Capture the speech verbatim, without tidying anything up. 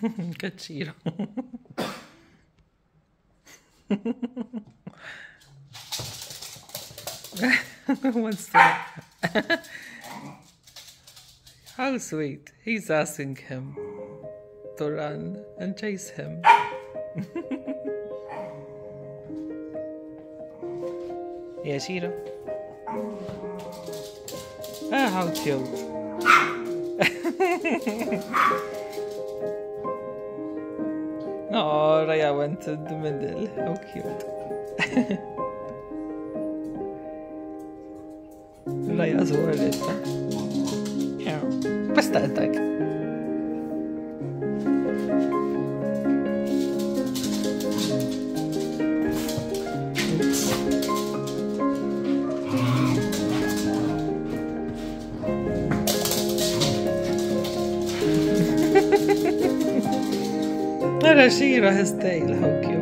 Kachiro. What's that? How sweet. He's asking him to run and chase him. Yeah, Shiro. Ah, how cute. Oh, Raya went to the middle. How cute. Raya صورت. بس تأتك. Shiro, his tail, how cute.